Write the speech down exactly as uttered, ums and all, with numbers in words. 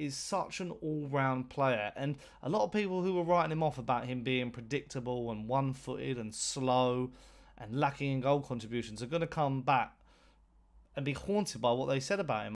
is such an all-round player, and a lot of people who were writing him off about him being predictable and one-footed and slow and lacking in goal contributions are going to come back and be haunted by what they said about him